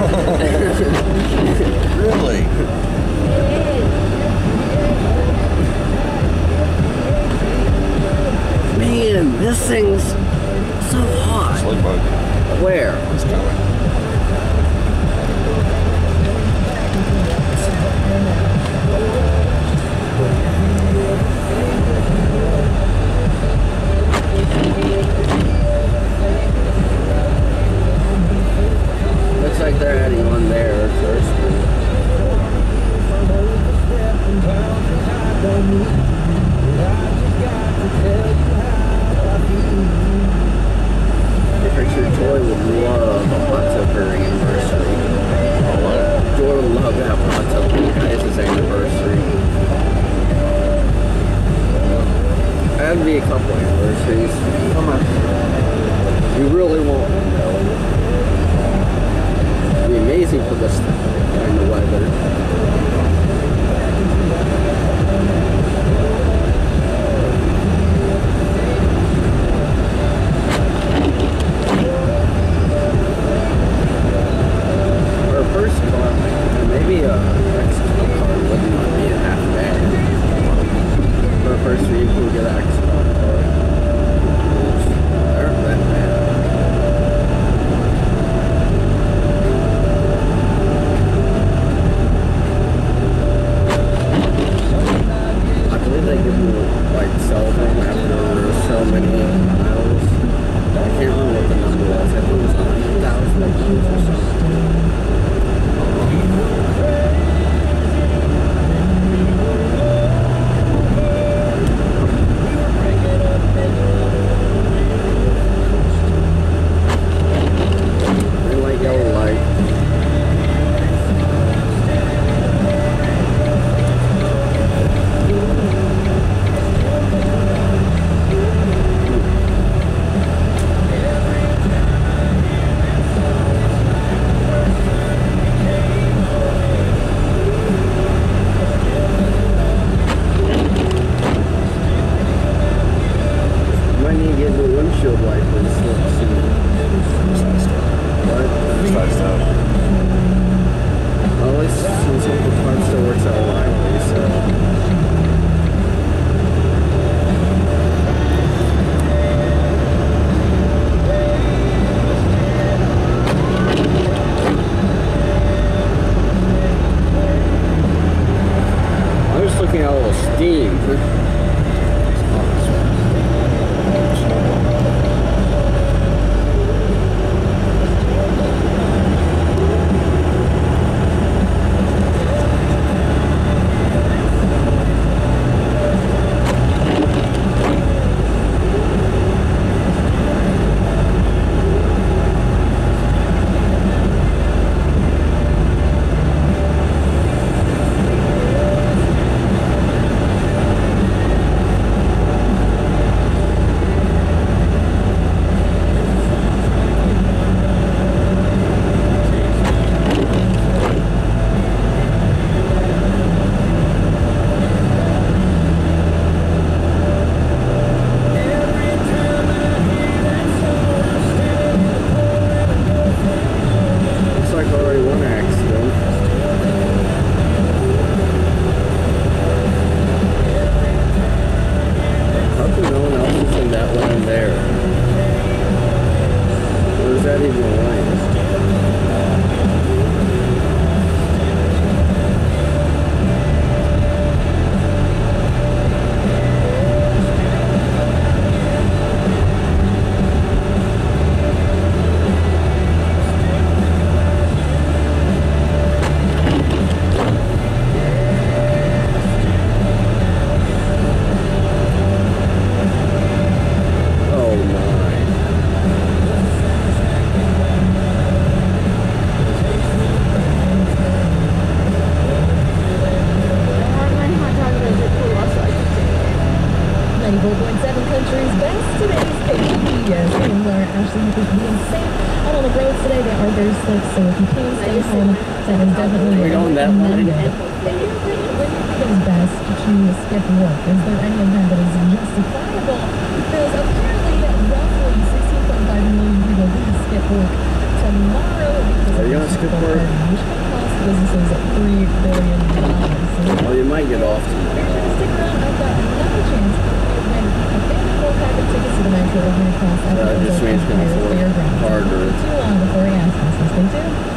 Really? Man, this thing's so hot. Slug bug. Where? It's coming. Looks like they're adding one there first. I'm pretty sure Joy would love a hot tub for her anniversary. Joy would love to have a hot tub for you guys' anniversary. That'd be a couple anniversaries. Come on. You really won't know. It'd be amazing for this kind of weather. Our first car, maybe a Mexico car wouldn't be half bad. For our first vehicle, we get an Mexico car. They aren't that bad. I believe they give you like sell them after so many miles. I can't remember what the number was. I think it was 100,000 miles or something. Green light, yellow light. Might need to get new windshield wipers soon. What? Sized up. Well, at least since the part still works out reliably, so. I'm just looking at all the steam. So if you can stay home, that is definitely We're going that way. When you think it's best to skip work, is there any event that is justifiable? Because apparently roughly 16.5 million people do skip work tomorrow because Are you gonna of the skip Super Bowl work? party, which could cost businesses $3 billion. So Well, you might get off make sure tomorrow. to stick around. I've got another chance to win a family full-pack of tickets to the Metro over across That just means it's gonna Fairgrounds. harder. Too long before he asks us. Stay tuned.